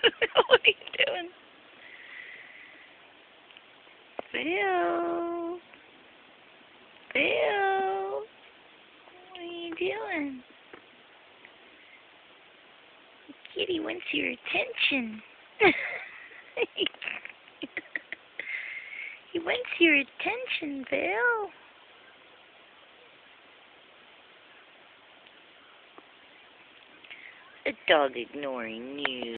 What are you doing? Bill. Bill. What are you doing? Kitty wants your attention. He wants your attention, Bill. A dog ignoring you.